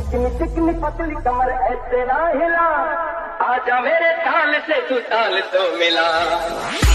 चिकनी चिकनी पतली कमर है तेरा हिला, आजा मेरे ताल से तू ताल तो मिला।